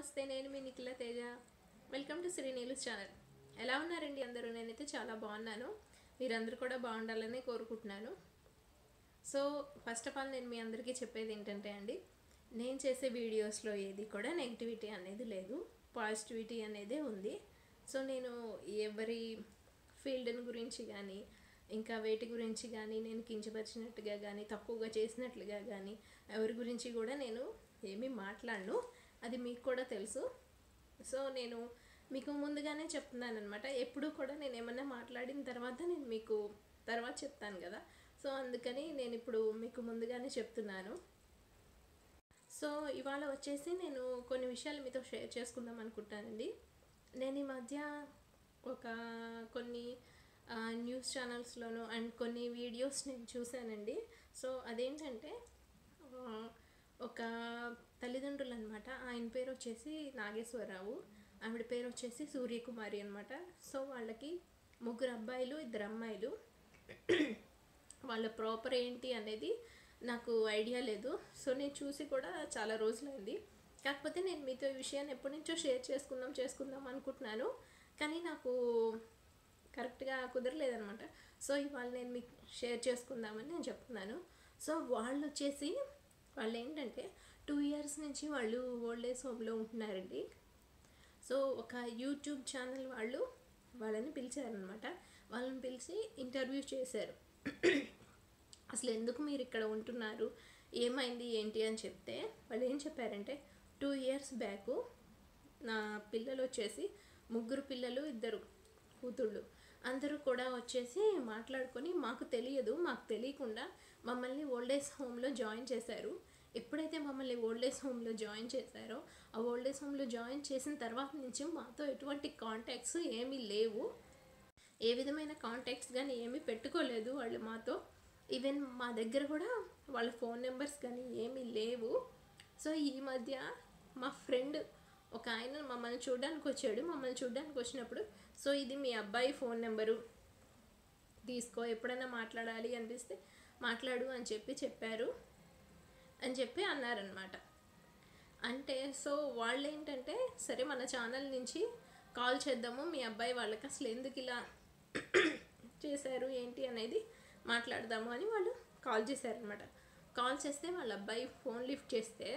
నమస్తే, నేను మీ Nikhila Teja. Welcome to Sri Neelu's channel. ఎలా ఉన్నారండి అందరూ? నేనైతే చాలా బాగున్నాను. మీరందరూ కూడా బాగుండాలని కోరుకుంటున్నాను. సో ఫస్ట్ ఆఫ్ ఆల్ నేను మీ అందరికీ చెప్పేది ఏంటంటే అండి, నేను చేసే వీడియోస్లో ఏది కూడా నెగిటివిటీ అనేది లేదు, పాజిటివిటీ అనేదే ఉంది. సో నేను ఎవరి ఫీల్డ్ని గురించి కానీ ఇంకా వేటి గురించి కానీ నేను కించపరిచినట్టుగా కానీ తక్కువగా చేసినట్లుగా కానీ ఎవరి గురించి కూడా నేను ఏమీ మాట్లాడను. అది మీకు కూడా తెలుసు. సో నేను మీకు ముందుగానే చెప్తున్నాను అనమాట. ఎప్పుడు కూడా నేను ఏమన్నా మాట్లాడిన తర్వాత నేను మీకు తర్వాత చెప్తాను కదా. సో అందుకని నేను ఇప్పుడు మీకు ముందుగానే చెప్తున్నాను. సో ఇవాళ వచ్చేసి నేను కొన్ని విషయాలు మీతో షేర్ చేసుకుందాం అనుకుంటానండి. నేను ఈ మధ్య ఒక కొన్ని న్యూస్ ఛానల్స్లోను అండ్ కొన్ని వీడియోస్ నేను చూశానండి. సో అదేంటంటే ఒక తల్లిదండ్రులు అనమాట. ఆయన పేరు వచ్చేసి నాగేశ్వరరావు, ఆవిడ పేరు వచ్చేసి సూర్యకుమారి అనమాట. సో వాళ్ళకి 3 అబ్బాయిలు 2 అమ్మాయిలు. వాళ్ళ ప్రాపర్ ఏంటి అనేది నాకు ఐడియా లేదు. సో నేను చూసి కూడా చాలా రోజులైంది. కాకపోతే నేను మీతో ఈ విషయాన్ని ఎప్పటి నుంచో షేర్ చేసుకుందాం అనుకుంటున్నాను, కానీ నాకు కరెక్ట్గా కుదరలేదనమాట. సో ఇవాళ నేను మీకు షేర్ చేసుకుందామని నేను చెప్తున్నాను. సో వాళ్ళు ఏంటంటే 2 ఇయర్స్ నుంచి వాళ్ళు ఓల్డ్ ఏజ్ హోమ్లో ఉంటున్నారండి. సో ఒక యూట్యూబ్ ఛానల్ వాళ్ళని పిలిచారనమాట. వాళ్ళని పిలిచి ఇంటర్వ్యూ చేశారు. అసలు ఎందుకు మీరు ఇక్కడ ఉంటున్నారు, ఏమైంది ఏంటి అని చెప్తే వాళ్ళు ఏం చెప్పారంటే, 2 ఇయర్స్ బ్యాక్ నా పిల్లలు వచ్చేసి 3 పిల్లలు 2 కూతుళ్ళు అందరూ కూడా వచ్చేసి మాట్లాడుకొని మాకు తెలియకుండా మమ్మల్ని ఓల్డ్ ఏజ్ హోమ్లో జాయిన్ చేశారు. ఎప్పుడైతే మమ్మల్ని ఓల్డ్ ఏజ్ హోమ్లో జాయిన్ చేశారో ఆ ఓల్డ్ ఏజ్ హోమ్లో జాయిన్ చేసిన తర్వాత నుంచి మాతో ఎటువంటి కాంటాక్ట్స్ ఏమీ లేవు, ఏ విధమైన కాంటాక్ట్స్ కానీ ఏమీ పెట్టుకోలేదు వాళ్ళు మాతో. ఈవెన్ మా దగ్గర కూడా వాళ్ళ ఫోన్ నెంబర్స్ కానీ ఏమీ లేవు. సో ఈ మధ్య మా ఫ్రెండ్ ఒక ఆయన మమ్మల్ని చూడడానికి వచ్చాడు. మమ్మల్ని చూడడానికి వచ్చినప్పుడు, సో ఇది మీ అబ్బాయి ఫోన్ నెంబరు తీసుకో, ఎప్పుడైనా మాట్లాడాలి అనిపిస్తే మాట్లాడు అని చెప్పారు అని అన్నారనమాట. అంటే సో వాళ్ళు ఏంటంటే, సరే మన ఛానల్ నుంచి కాల్ చేద్దాము, మీ అబ్బాయి వాళ్ళకి అసలు ఎందుకు ఇలా చేశారు ఏంటి అనేది మాట్లాడదాము అని వాళ్ళు కాల్ చేశారనమాట. కాల్ చేస్తే వాళ్ళ అబ్బాయి ఫోన్ లిఫ్ట్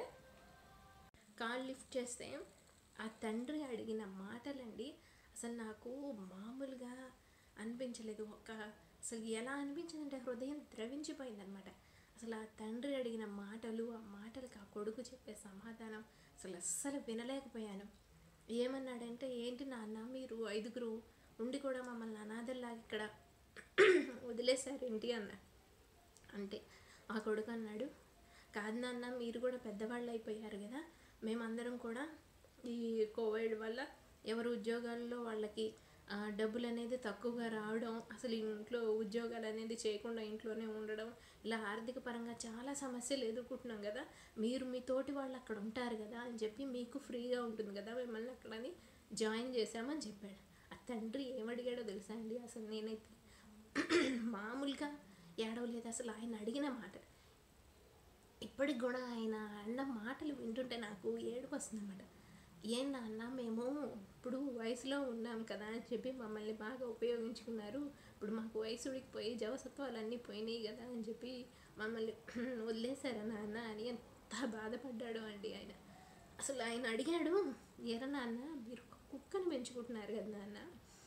చేస్తే ఆ తండ్రి అడిగిన మాటలండి అసలు నాకు మామూలుగా అనిపించలేదు. అసలు ఎలా అనిపించిందంటే హృదయం ద్రవించిపోయిందనమాట. అసలు ఆ తండ్రి అడిగిన మాటలు, ఆ మాటలకు ఆ కొడుకు చెప్పే సమాధానం అస్సలు వినలేకపోయాను. ఏమన్నాడంటే, ఏంటి నాన్న మీరు 5 ఉండి కూడా మమ్మల్ని అనాథల్లాగా ఇక్కడ వదిలేశారేంటి అంటే ఆ కొడుకు అన్నాడు, కాదు నాన్న, మీరు కూడా పెద్దవాళ్ళు అయిపోయారు కదా, మేమందరం కూడా ఈ కోవిడ్ వల్ల ఎవరు ఉద్యోగాల్లో వాళ్ళకి డబ్బులు అనేది తక్కువగా రావడం, అసలు ఇంట్లో ఉద్యోగాలు అనేది చేయకుండా ఇంట్లోనే ఉండడం, ఇలా ఆర్థిక పరంగా చాలా సమస్యలు ఎదుర్కొంటున్నాం కదా, మీరు మీ తోటి వాళ్ళు అక్కడ ఉంటారు కదా అని చెప్పి మీకు ఫ్రీగా ఉంటుంది కదా, మిమ్మల్ని అక్కడని జాయిన్ చేశామని చెప్పాడు. ఆ తండ్రి ఏమడిగాడో తెలుసా అండి, అసలు నేనైతే మామూలుగా ఏడవలేదు. అసలు ఆయన అడిగిన మాట ఇప్పటికి కూడా ఆయన అన్న మాటలు వింటుంటే నాకు ఏడుపు వస్తుందన్నమాట. ఏం నాన్న, మేము ఇప్పుడు వయసులో ఉన్నాం కదా అని చెప్పి మమ్మల్ని బాగా ఉపయోగించుకున్నారు, ఇప్పుడు మాకు వయసు ఉడికిపోయి జవసత్వాలన్నీ పోయినాయి కదా అని చెప్పి మమ్మల్ని వదిలేశారా నాన్న అని ఎంత బాధపడ్డాడు అండి ఆయన. అసలు ఆయన అడిగాడు, ఎరా నాన్న మీరు ఒక కుక్కను పెంచుకుంటున్నారు కదా నాన్న.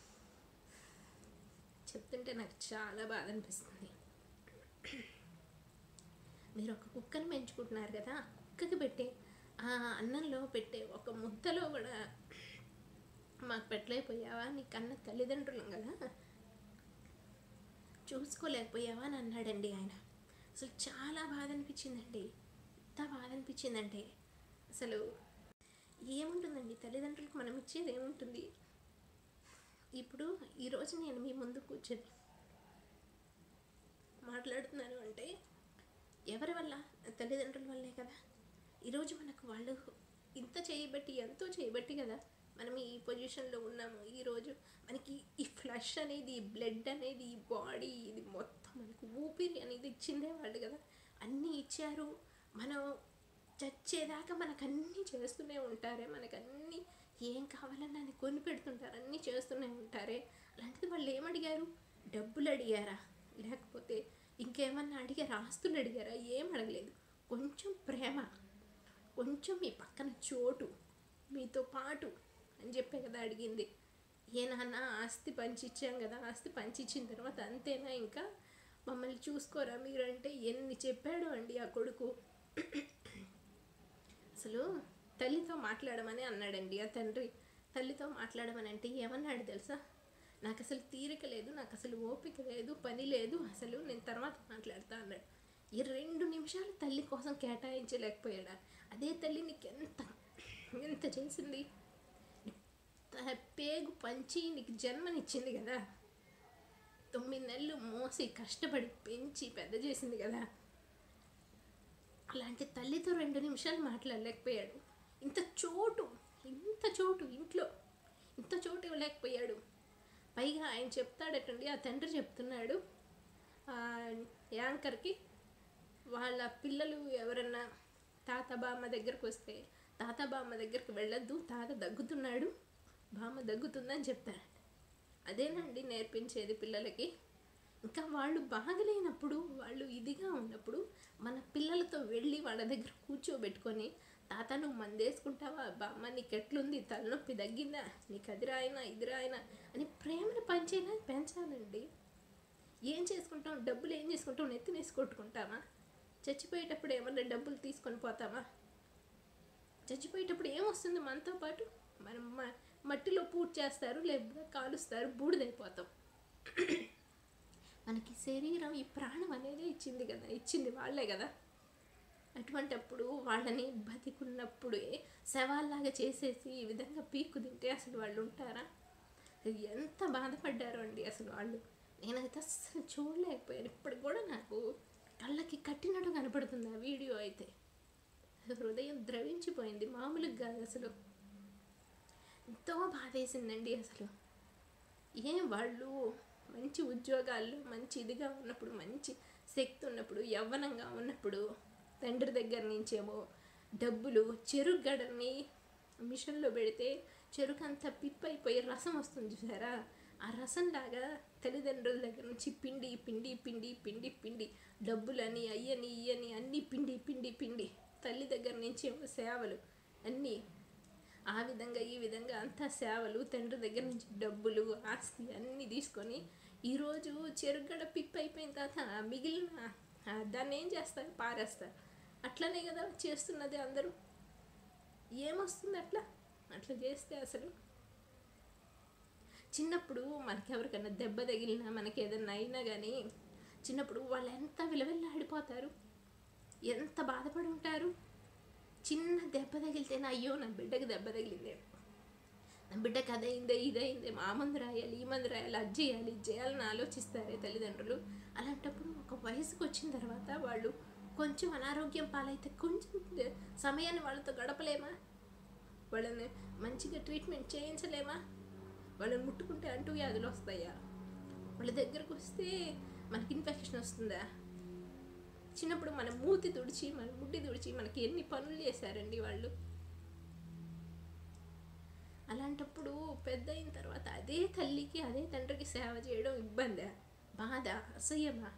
చెప్తుంటే నాకు చాలా బాధ అనిపిస్తుంది. మీరు ఒక కుక్కను పెంచుకుంటున్నారు కదా, ఆ కుక్కకి పెట్టే ఆ అన్నంలో పెట్టే ఒక ముద్దలో కూడా మాకు పెట్టలేకపోయావా, నీ కన్న తల్లిదండ్రులం కదా, చూసుకోలేకపోయావా అని అన్నాడండి ఆయన. అసలు చాలా బాధ అనిపించిందండి. ఎంత బాధ అనిపించిందంటే అసలు ఏముంటుందండి, తల్లిదండ్రులకు మనం ఇచ్చేది ఏముంటుంది. ఇప్పుడు ఈరోజు నేను మీ ముందు కూర్చొని మాట్లాడుతున్నాను అంటే ఎవరి వల్ల? తల్లిదండ్రుల వల్లే కదా. ఈరోజు మనకు వాళ్ళు ఎంతో చేయబట్టి కదా మనం ఈ పొజిషన్లో ఉన్నాము. ఈరోజు మనకి ఈ ఫ్లష్ అనేది, ఈ బ్లడ్ అనేది, ఈ బాడీ ఇది మొత్తం మనకు ఊపిరి అనేది ఇచ్చిందే వాళ్ళు కదా. అన్నీ ఇచ్చారు. మనం చచ్చేదాకా మనకన్నీ చేస్తూనే ఉంటారే, మనకన్నీ ఏం కావాలన్నా అని కొని పెడుతుంటారు, అన్నీ చేస్తూనే ఉంటారే. అలాంటిది వాళ్ళు ఏమడిగారు? డబ్బులు అడిగారా? లేకపోతే ఇంకేమన్నా అడిగారా? ఆస్తులు అడిగారా? ఏం అడగలేదు. కొంచెం ప్రేమ, కొంచెం మీ పక్కన చోటు, మీతో పాటు అని చెప్పే కదా అడిగింది. ఏ నాన్న ఆస్తి పంచిచ్చాం కదా, ఆస్తి పంచిచ్చిన తర్వాత అంతేనా, ఇంకా మమ్మల్ని చూసుకోరా మీరంటే ఎన్ని చెప్పాడు అండి ఆ కొడుకు. అసలు తల్లితో మాట్లాడమని అన్నాడండి ఆ తండ్రి. తల్లితో మాట్లాడమని అంటే ఏమన్నాడు తెలుసా? నాకు అసలు తీరిక లేదు, నాకు అసలు ఓపిక లేదు, పని లేదు, అసలు నేను తర్వాత మాట్లాడతా అన్నాడు. ఈ 2 నిమిషాలు తల్లి కోసం కేటాయించలేకపోయాడా? అదే తల్లి నీకు ఎంత చేసింది, పేగు పంచి నీకు జన్మనిచ్చింది కదా, 9 నెలలు మోసి కష్టపడి పెంచి పెద్ద చేసింది కదా. అలాంటి తల్లితో 2 నిమిషాలు మాట్లాడలేకపోయాడు. ఇంత చోటు ఇంట్లో ఇంత చోటు ఇవ్వలేకపోయాడు. పైగా ఆయన చెప్తాడటండి, ఆ తండ్రి చెప్తున్నాడు యాంకర్కి, వాళ్ళ పిల్లలు ఎవరన్నా తాత బామ్మ దగ్గరకు వస్తే తాత బామ్మ దగ్గరికి వెళ్ళొద్దు, తాత దగ్గుతున్నాడు, బామ్మ దగ్గుతుందని చెప్తాడు. అదేనండి నేర్పించేది పిల్లలకి. ఇంకా వాళ్ళు బాగలేనప్పుడు, వాళ్ళు ఇదిగా ఉన్నప్పుడు మన పిల్లలతో వెళ్ళి వాళ్ళ దగ్గర కూర్చోబెట్టుకొని, తాత నువ్వు మందేసుకుంటావా, బామ్మ నీకు ఎట్లుంది, తలనొప్పి తగ్గిందా, నీకు అది రాయినా ఇది రాయినా అని ప్రేమను పెంచాలండి. ఏం చేసుకుంటాం, డబ్బులు ఏం చేసుకుంటాం, నెత్తినేసి కొట్టుకుంటామా? చచ్చిపోయేటప్పుడు ఏమన్నా డబ్బులు తీసుకొని పోతామా? చచ్చిపోయేటప్పుడు ఏమొస్తుంది మనతో పాటు? మనం మట్టిలో పూజ చేస్తారు, లేకపోతే కాలుస్తారు, బూడిదైపోతాం. మనకి శరీరం, ఈ ప్రాణం అనేది ఇచ్చింది వాళ్ళే కదా. అటువంటప్పుడు వాళ్ళని బతికున్నప్పుడే శవాల్లాగా చేసేసి ఈ విధంగా పీక్కు తింటే అసలు వాళ్ళు ఉంటారా? ఎంత బాధపడ్డారో అండి అసలు వాళ్ళు. నేనైతే అస్సలు చూడలేకపోయాను. ఇప్పటికి కూడా నాకు కళ్ళకి కట్టినట్టు కనపడుతుంది ఆ వీడియో అయితే. హృదయం ద్రవించిపోయింది, మామూలుగా కాదు అసలు. ఎంతో బాధేసిందండి అసలు. వాళ్ళు మంచి ఉద్యోగాల్లో మంచి ఇదిగా ఉన్నప్పుడు, మంచి శక్తి ఉన్నప్పుడు, యవ్వనంగా ఉన్నప్పుడు తండ్రి దగ్గర నుంచేమో డబ్బులు, చెరుకు గడని మిషన్లో పెడితే చెరుకు అంతా పిప్పైపోయి రసం వస్తుంది చూసారా, ఆ రసంలాగా తల్లిదండ్రుల దగ్గర నుంచి పిండి పిండి పిండి పిండి పిండి డబ్బులని అయ్యని ఇయ్యని అన్నీ పిండి పిండి పిండి తల్లి దగ్గర నుంచి ఏమో సేవలు అన్నీ, ఆ విధంగా ఈ విధంగా అంతా సేవలు, తండ్రి దగ్గర నుంచి డబ్బులు, ఆస్తి అన్నీ తీసుకొని ఈరోజు చెరుగడ పిప్ అయిపోయిన తర్వాత మిగిలిన దాన్ని ఏం చేస్తారు, పారేస్తారు. అట్లనే కదా చేస్తున్నది అందరూ. ఏమొస్తుంది అట్లా చేస్తే? అసలు చిన్నప్పుడు మనకి ఎవరికైనా దెబ్బ తగిలినా, మనకి ఏదైనా అయినా కానీ చిన్నప్పుడు వాళ్ళు ఎంత విలువెల్లాడిపోతారు, ఎంత బాధపడి ఉంటారు. చిన్న దెబ్బ తగిలితేనే అయ్యో నా బిడ్డకి దెబ్బ తగిలిందే, నా బిడ్డకి అదైందే ఇదైందే, మా మందు రాయాలి, ఈ మందు రాయాలి, అది చేయాలి ఇది చేయాలని ఆలోచిస్తారే తల్లిదండ్రులు. అలాంటప్పుడు ఒక వయసుకు వచ్చిన తర్వాత వాళ్ళు కొంచెం అనారోగ్యం పాలైతే కొంచెం సమయాన్ని వాళ్ళతో గడపలేమా? వాళ్ళని మంచిగా ట్రీట్మెంట్ చేయించలేమా? వాళ్ళని ముట్టుకుంటే అంటువ్యాధులు వస్తాయా? వాళ్ళ దగ్గరకు వస్తే మనకి ఇన్ఫెక్షన్ వస్తుందా? చిన్నప్పుడు మన మూతి తుడిచి, మన ముడ్డి తుడిచి మనకి ఎన్ని పనులు చేశారండి వాళ్ళు. అలాంటప్పుడు పెద్ద అయిన తర్వాత అదే తల్లికి అదే తండ్రికి సేవ చేయడం ఇబ్బందా, బాధ, అసహ్యమా?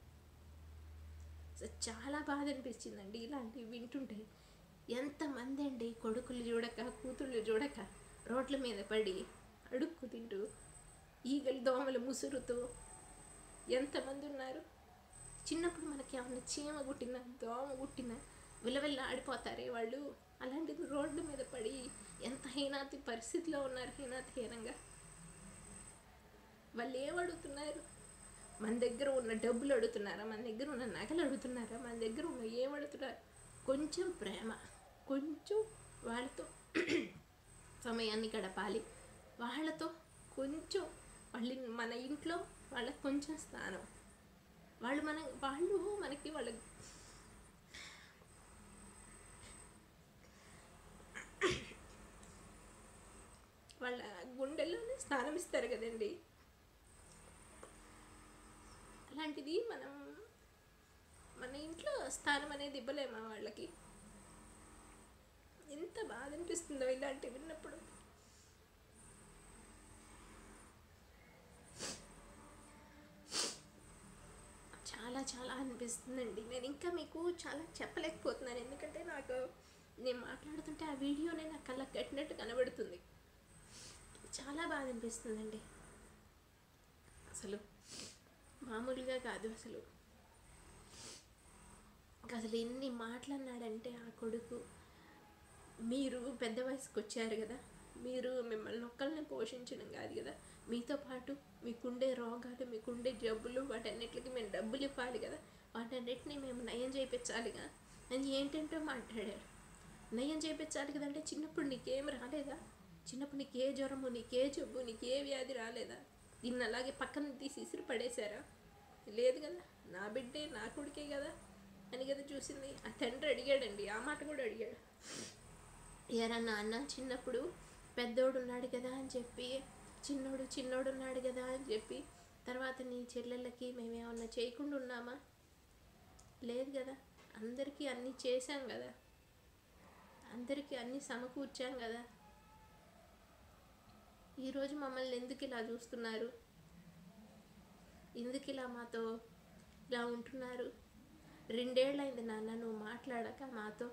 చాలా బాధ అనిపించిందండి ఇలాంటివి వింటుంటే. ఎంతమంది అండి కొడుకులు చూడక, కూతుళ్ళు చూడక రోడ్ల మీద పడి అడుక్కు తింటూ, ఈగలు దోమలు ముసురుతూ ఎంతమంది ఉన్నారు. చిన్నప్పుడు మనకి ఏమన్నా చీమ కుట్టినా, దోమ కుట్టినా విలవిల్ల ఆడిపోతారే వాళ్ళు. అలాంటిది రోడ్ల మీద పడి ఎంత హీనాతి పరిస్థితిలో ఉన్నారు, హీనంగా. వాళ్ళు ఏమడుగుతున్నారు? మన దగ్గర ఉన్న డబ్బులు అడుగుతున్నారా, మన దగ్గర ఉన్న నగలు అడుగుతున్నారా, మన దగ్గర ఉన్న ఏమడుగుతున్నారు? కొంచెం ప్రేమ, కొంచెం వాళ్ళతో సమయాన్ని గడపాలి, వాళ్ళతో కొంచెం మన ఇంట్లో వాళ్ళకి కొంచెం స్థానం, వాళ్ళు మనకి వాళ్ళ గుండెల్లోనే స్థానం ఇస్తారు కదండి. అలాంటిది మనం మన ఇంట్లో స్థానం అనేది ఇవ్వలేమా వాళ్ళకి? ఎంత బాధ అనిపిస్తుందో ఇలాంటివి విన్నప్పుడు. చాలా చాలా అనిపిస్తుందండి. నేను ఇంకా మీకు చాలా చెప్పలేకపోతున్నాను, ఎందుకంటే నాకు నేను మాట్లాడుతుంటే ఆ వీడియోనే నా కళ్ళకి కట్టినట్టు కనబడుతుంది. చాలా బాధ అనిపిస్తుందండి. అసలు మామూలుగా కాదు. అసలు అసలు ఎన్ని మాటలన్నాడంటే ఆ కొడుకు, మీరు పెద్ద వయసుకు వచ్చారు కదా, మీరు మిమ్మల్ని ఒక్కళ్ళని పోషించడం కాదు కదా, మీతో పాటు మీకుండే రోగాలు, మీకుండే జబ్బులు, వాటన్నిటికి మేము డబ్బులు ఇవ్వాలి కదా, వాటన్నిటిని మేము నయం చేయించాలిగా అని ఏంటంటో మాట్లాడారు. నయం చేయించాలి కదంటే చిన్నప్పుడు నీకేం రాలేదా? చిన్నప్పుడు నీకే జ్వరము, నీకే జబ్బు, నీకే వ్యాధి రాలేదా? దీన్ని అలాగే పక్కన తీసి ఇసురు పడేశారా? లేదు కదా, నా బిడ్డే నా కొడుకే కదా అని కదా చూసింది. ఆ తండ్రి అడిగాడండి, ఆ మాట కూడా అడిగాడు. ఎరా నాన్న, చిన్నప్పుడు పెద్దోడు ఉన్నాడు కదా అని చెప్పి, చిన్నోడు ఉన్నాడు కదా అని చెప్పి, తర్వాత నీ చెల్లెళ్ళకి మేమేమన్నా చేయకుండా ఉన్నామా? లేదు కదా, అందరికీ అన్నీ చేశాం కదా, అందరికీ అన్నీ సమకూర్చాం కదా. ఈరోజు మమ్మల్ని ఎందుకు ఇలా చూస్తున్నారు? ఎందుకు ఇలా మాతో ఇలా ఉంటున్నారు? 2 ఏళ్ళైంది నాన్న నువ్వు మాట్లాడక మాతో.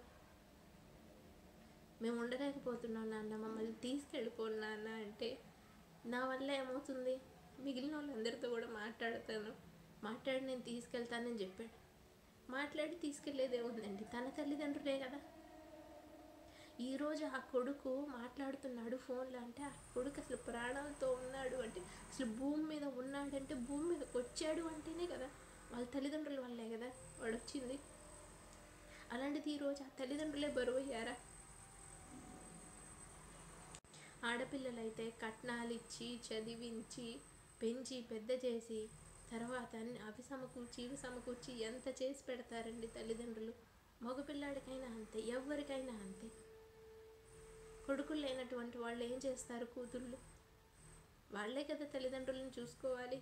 మేము ఉండలేకపోతున్నాం నాన్న, మమ్మల్ని తీసుకెళ్ళిపోను నాన్న అంటే, నా వల్ల ఏమవుతుంది? మిగిలిన వాళ్ళందరితో కూడా మాట్లాడి నేను తీసుకెళ్తానని చెప్పాడు. మాట్లాడి తీసుకెళ్లేదేముందండి, తన తల్లిదండ్రులే కదా. ఈరోజు ఆ కొడుకు మాట్లాడుతున్నాడు ఫోన్లో అంటే, ఆ కొడుకు అసలు ప్రాణాలతో ఉన్నాడు అంటే, అసలు భూమి మీద ఉన్నాడంటే, భూమి మీదకి వచ్చాడు అంటేనే కదా వాళ్ళ తల్లిదండ్రుల వల్లే కదా వాడు వచ్చింది. అలాంటిది ఈరోజు ఆ తల్లిదండ్రులే బరువు అయ్యారా? ఆడపిల్లలైతే కట్నాలు ఇచ్చి చదివించి పెంచి పెద్ద చేసి తర్వాత అవి సమకూర్చి ఎంత చేసి పెడతారండి తల్లిదండ్రులు. మగపిల్లాడికైనా అంతే, ఎవరికైనా అంతే. కొడుకులు లేనటువంటి వాళ్ళు ఏం చేస్తారు? కూతుళ్ళు వాళ్ళే కదా తల్లిదండ్రులను చూసుకోవాలి,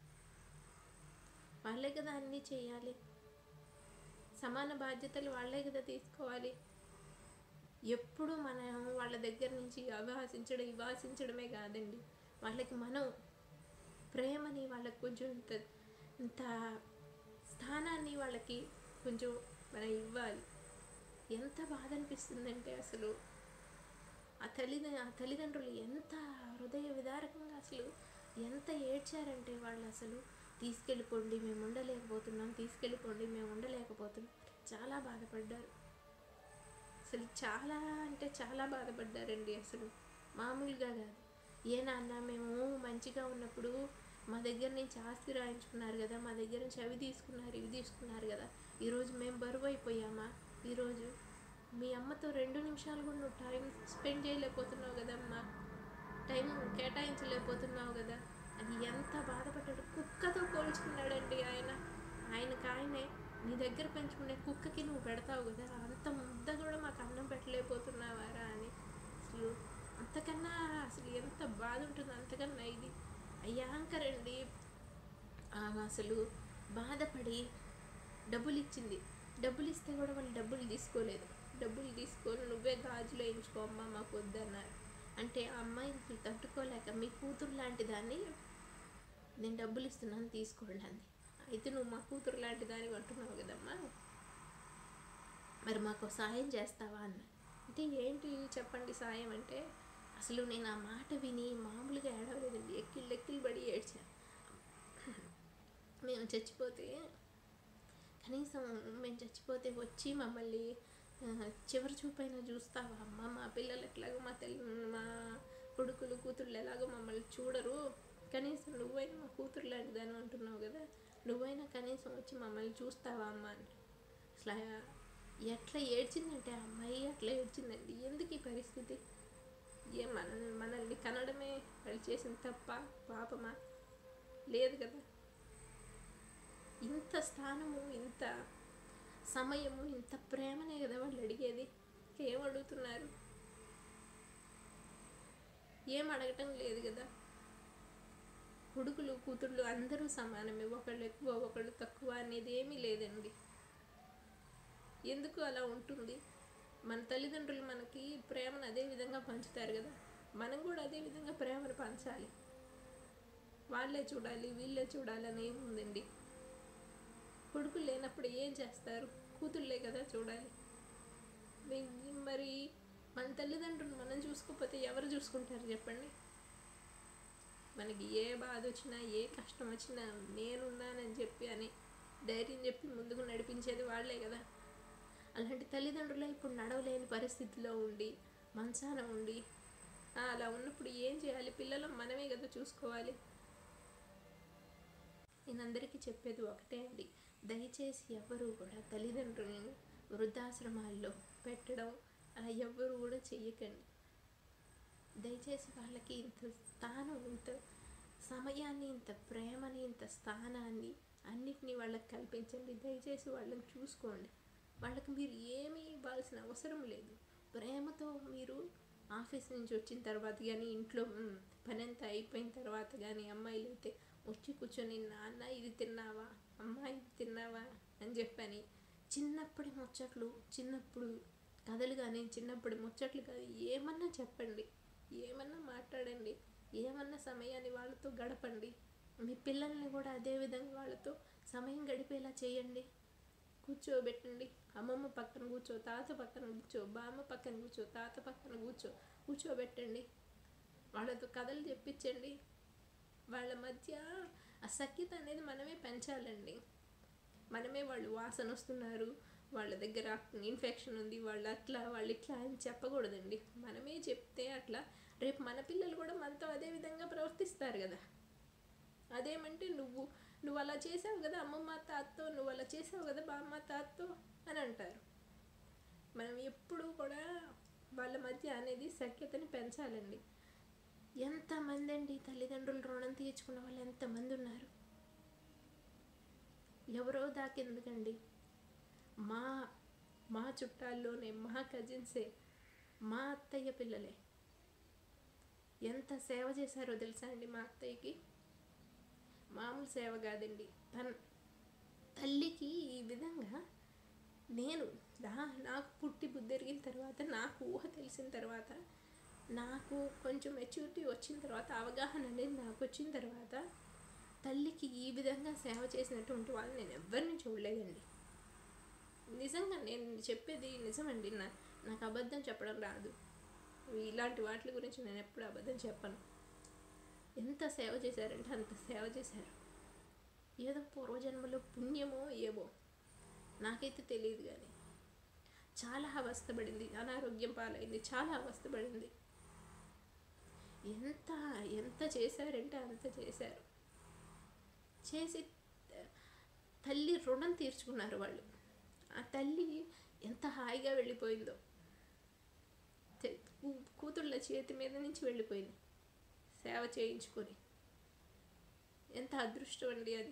వాళ్ళే కదా అన్నీ చేయాలి, సమాన బాధ్యతలు వాళ్ళే కదా తీసుకోవాలి. ఎప్పుడు మనం వాళ్ళ దగ్గర నుంచి ఇవి ఆశించడమే కాదండి, వాళ్ళకి మనం ప్రేమని, వాళ్ళకి కొంచెం ఇంత స్థానాన్ని వాళ్ళకి కొంచెం మనం ఇవ్వాలి. ఎంత బాధ అనిపిస్తుందంటే అసలు ఆ తల్లిదండ్రులు ఎంత హృదయ విదారకంగా అసలు ఎంత ఏడ్చారంటే, వాళ్ళు అసలు తీసుకెళ్ళిపోండి మేము ఉండలేకపోతున్నాం, తీసుకెళ్ళిపోండి మేము ఉండలేకపోతున్నాం, చాలా బాధపడ్డారు. అసలు చాలా అంటే చాలా బాధపడ్డారండి. అసలు మామూలుగా కాదు. ఏ నాన్న, మేము మంచిగా ఉన్నప్పుడు మా దగ్గర నుంచి ఆస్తి రాయించుకున్నారు కదా, మా దగ్గర నుంచి అవి తీసుకున్నారు కదా, ఈరోజు మేము బరువు అయిపోయామా? ఈరోజు మీ అమ్మతో 2 నిమిషాలు కూడా నువ్వు టైం స్పెండ్ చేయలేకపోతున్నావు కదమ్మా, టైం కేటాయించలేకపోతున్నావు కదా అని ఎంత బాధపడ్డాడు. కుక్కతో పోల్చుకున్నాడండి ఆయనే. నీ దగ్గర పెంచుకునే కుక్కకి నువ్వు పెడతావు కదా, అంత ముద్ద కూడా మాకు అన్నం పెట్టలేకపోతున్నావారా అని. అసలు అంతకన్నా అసలు ఎంత బాధ ఉంటుంది, అంతకన్నా ఇది అయ్యాంకరండి. ఆమె అసలు బాధపడి డబ్బులు ఇచ్చింది, డబ్బులు ఇస్తే కూడా వాళ్ళు డబ్బులు తీసుకోలేదు. డబ్బులు తీసుకొని నువ్వే గాజులు వేయించుకో అమ్మ మాకు వద్దన్నారు. అంటే ఆ అమ్మాయి తట్టుకోలేక, మీ కూతురు లాంటి దాన్ని నేను డబ్బులు ఇస్తున్నాను తీసుకోండి అంది. అయితే నువ్వు మా కూతురు లాంటి దాన్ని అంటున్నావు కదమ్మా, మరి మాకు సాయం చేస్తావా అన్న. అంటే ఏంటి చెప్పండి సాయం అంటే, అసలు నేను ఆ మాట విని మామూలుగా ఏడవలేదండి, ఎక్కిళ్ళు పడి ఏడ్చాను. మేము చచ్చిపోతే వచ్చి మమ్మల్ని చివరి చూపైనా చూస్తావా అమ్మ, మా పిల్లలు ఎట్లాగో మా కొడుకులు కూతుళ్ళు ఎలాగో మమ్మల్ని చూడరు, కనీసం నువ్వైనా మా కూతురు లాంటిదని అంటున్నావు కదా, నువ్వైనా కనీసం వచ్చి మమ్మల్ని చూస్తావా అమ్మ అని. అసలు ఎట్లా ఏడ్చిందంటే ఆ అమ్మాయి అట్లా ఏడ్చిందండి. ఎందుకు ఈ పరిస్థితి? మనల్ని కనడమే వాళ్ళు చేసిన తప్ప, పాపమా? లేదు కదా. ఇంత స్థానము, ఇంత సమయము, ఇంత ప్రేమనే కదా వాళ్ళు అడిగేది. ఏం అడుగుతున్నారు? ఏం అడగటం లేదు కదా. కొడుకులు కూతుళ్ళు అందరూ సమానమే, ఒకళ్ళు ఎక్కువ ఒకళ్ళు తక్కువ అనేది ఏమీ లేదండి. ఎందుకు అలా ఉంటుంది? మన తల్లిదండ్రులు మనకి ప్రేమను అదే విధంగా పంచుతారు కదా, మనం కూడా అదే విధంగా ప్రేమను పంచాలి. వాళ్ళే చూడాలి వీళ్ళే చూడాలని ఏముందండి. కొడుకులు లేనప్పుడు ఏం చేస్తారు? కూతుళ్ళే కదా చూడాలి. మరి మన తల్లిదండ్రులు మనం చూసుకోకపోతే ఎవరు చూసుకుంటారు చెప్పండి? మనకి ఏ బాధ వచ్చినా ఏ కష్టం వచ్చినా నేనున్నానని చెప్పి అని ధైర్యం చెప్పి ముందుకు నడిపించేది వాళ్ళే కదా. అలాంటి తల్లిదండ్రులే ఇప్పుడు నడవలేని పరిస్థితిలో ఉండి మంచాన ఉండి అలా ఉన్నప్పుడు ఏం చేయాలి? పిల్లలు మనమే కదా చూసుకోవాలి. నేను అందరికీ చెప్పేది ఒకటే అండి, దయచేసి ఎవరు కూడా తల్లిదండ్రులను వృద్ధాశ్రమాల్లో పెట్టడం అలా ఎవ్వరు కూడా చెయ్యకండి. దయచేసి వాళ్ళకి ఇంత స్థానం, ఇంత సమయాన్ని, ఇంత ప్రేమని, ఇంత స్థానాన్ని అన్నిటినీ వాళ్ళకి కల్పించండి. దయచేసి వాళ్ళని చూసుకోండి. వాళ్ళకి మీరు ఏమీ ఇవ్వాల్సిన అవసరం లేదు. ప్రేమతో మీరు ఆఫీస్ నుంచి వచ్చిన తర్వాత కానీ, ఇంట్లో పని అంతా అయిపోయిన తర్వాత కానీ, అమ్మాయిలు అయితే వచ్చి కూర్చొని నాన్న ఇది తిన్నావా, అమ్మ ఇది తిన్నావా అని చెప్పని చిన్నప్పటి ముచ్చట్లు, చిన్నప్పుడు కథలు కానీ, చిన్నప్పటి ముచ్చట్లు కానీ ఏమన్నా చెప్పండి, ఏమన్నా మాట్లాడండి, ఏమన్నా సమయాన్ని వాళ్ళతో గడపండి. మీ పిల్లల్ని కూడా అదేవిధంగా వాళ్ళతో సమయం గడిపేలా చేయండి. కూర్చోబెట్టండి. అమ్మమ్మ పక్కన కూర్చో, తాత పక్కన కూర్చో, బామ్మ పక్కన కూర్చో, తాత పక్కన కూర్చోబెట్టండి. వాళ్ళతో కథలు చెప్పించండి. వాళ్ళ మధ్య ఆ సఖ్యత అనేది మనమే పెంచాలండి. మనమే వాళ్ళు వాసన వస్తున్నారు, వాళ్ళ దగ్గర ఇన్ఫెక్షన్ ఉంది, వాళ్ళు అట్లా వాళ్ళు ఇట్లా అని చెప్పకూడదండి. మనమే చెప్తే అట్లా రేపు మన పిల్లలు కూడా మనతో అదే విధంగా ప్రవర్తిస్తారు కదా. అదేమంటే నువ్వు అలా చేసావు కదా అమ్మమ్మ తాతతో, నువ్వు అలా చేసావు కదా బామ్మ తాతతో అని అంటారు. మనం ఎప్పుడూ కూడా వాళ్ళ మధ్య అనేది సఖ్యతని పెంచాలండి. ఎంతమంది అండి తల్లిదండ్రులు రుణం తీర్చుకున్న వాళ్ళు ఎంతమంది ఉన్నారు. ఎవరో దాకెందుకండి, మా చుట్టాల్లోనే మా కజిన్సే, మా అత్తయ్య పిల్లలే ఎంత సేవ చేశారో తెలుసా అండి. మా అత్తయ్యకి మామూలు సేవ కాదండి. తన తల్లికి ఈ విధంగా నాకు పుట్టి బుద్ధి ఎరిగిన తర్వాత, నాకు ఊహ తెలిసిన తర్వాత, నాకు కొంచెం మెచ్యూరిటీ వచ్చిన తర్వాత, అవగాహన అనేది నాకు వచ్చిన తర్వాత తల్లికి ఈ విధంగా సేవ చేసినటువంటి వాళ్ళు నేను ఎవరిని చూడలేదండి. నిజంగా నేను చెప్పేది నిజమండి. నాకు అబద్ధం చెప్పడం రాదు. ఇలాంటి వాటి గురించి నేను ఎప్పుడు అబద్ధం చెప్పను. ఎంత సేవ చేశారంటే అంత సేవ చేశారు. ఏదో పూర్వజన్మలో పుణ్యమో ఏవో నాకైతే తెలియదు, కానీ చాలా అవస్థపడింది, అనారోగ్యం పాలైంది, చాలా అవస్థపడింది. ఎంత చేశారంటే అంత చేశారు. చేసి తల్లి రుణం తీర్చుకున్నారు వాళ్ళు. ఆ తల్లి ఎంత హాయిగా వెళ్ళిపోయిందో, కూతుళ్ళ చేతి మీద నుంచి వెళ్ళిపోయింది సేవ చేయించుకొని. ఎంత అదృష్టం అండి అది.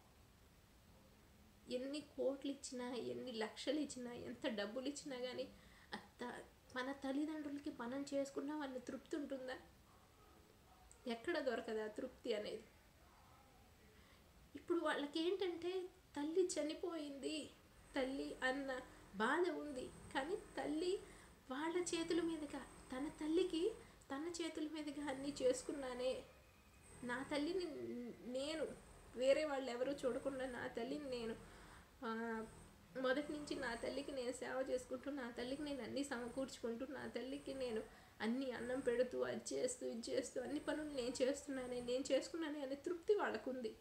ఎన్ని కోట్లు ఇచ్చినా, ఎన్ని లక్షలు ఇచ్చినా, ఎంత డబ్బులు ఇచ్చినా కానీ మన తల్లిదండ్రులకి మనం చేసుకున్నాం అన్న తృప్తి ఉంటుందా? ఎక్కడ దొరకదా తృప్తి అనేది. ఇప్పుడు వాళ్ళకి ఏంటంటే తల్లి చనిపోయింది, తల్లి అన్న బాధ ఉంది, కానీ తల్లి వాళ్ళ చేతుల మీదుగా, తన తల్లికి తన చేతుల మీదుగా అన్నీ చేసుకున్నానే, నా తల్లిని నేను వేరే వాళ్ళు ఎవరు చూడకుండా నా తల్లిని నేను మొదటి నుంచి నా తల్లికి నేను సేవ చేసుకుంటూ, నా తల్లికి నేను అన్నీ సమకూర్చుకుంటూ, నా తల్లికి నేను అన్నీ అన్నం పెడుతూ, అది చేస్తూ ఇది చేస్తూ అన్ని పనులు నేను చేసుకున్నానే అనే తృప్తి వాళ్ళకుంది.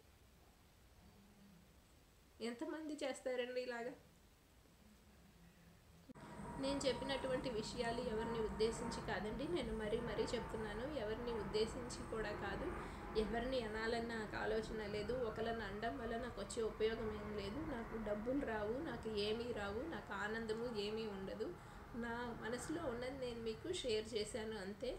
ఎంతమంది చేస్తారండి ఇలాగా? నేను చెప్పినటువంటి విషయాలు ఎవరిని ఉద్దేశించి కాదండి. నేను మరీ చెప్తున్నాను, ఎవరిని ఉద్దేశించి కూడా కాదు. ఎవరిని అనాలన్న నాకు ఆలోచన లేదు. ఒకళ్ళని అనడం వల్ల నాకు వచ్చే ఉపయోగం ఏం లేదు. నాకు డబ్బులు రావు, నాకు ఏమీ రావు, నాకు ఆనందము ఏమీ ఉండదు. నా మనసులో ఉన్నది నేను మీకు షేర్ చేశాను అంతే.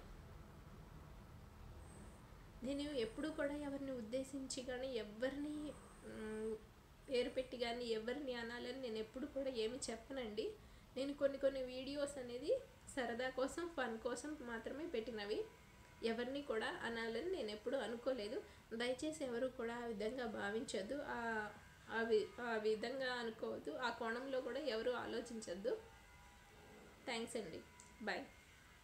నేను ఎప్పుడూ కూడా ఎవరిని ఉద్దేశించి కానీ, ఎవరిని పేరు పెట్టి కానీ, ఎవరిని అనాలని నేను ఎప్పుడు కూడా ఏమి చెప్పనండి. నేను కొన్ని వీడియోస్ అనేది సరదా కోసం, ఫన్ కోసం మాత్రమే పెట్టినవి. ఎవరిని కూడా అనాలని నేను ఎప్పుడు అనుకోలేదు. దయచేసి ఎవరు కూడా ఆ విధంగా భావించద్దు, ఆ విధంగా అనుకోవద్దు, ఆ కోణంలో కూడా ఎవరు ఆలోచించద్దు. థ్యాంక్స్ అండి. బాయ్.